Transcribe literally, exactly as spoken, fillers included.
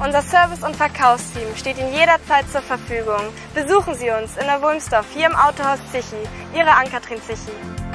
Unser Service- und Verkaufsteam steht Ihnen jederzeit zur Verfügung. Besuchen Sie uns in der Wulmsdorf hier im Autohaus Zichi. Ihre Ann-Kathrin Zichi.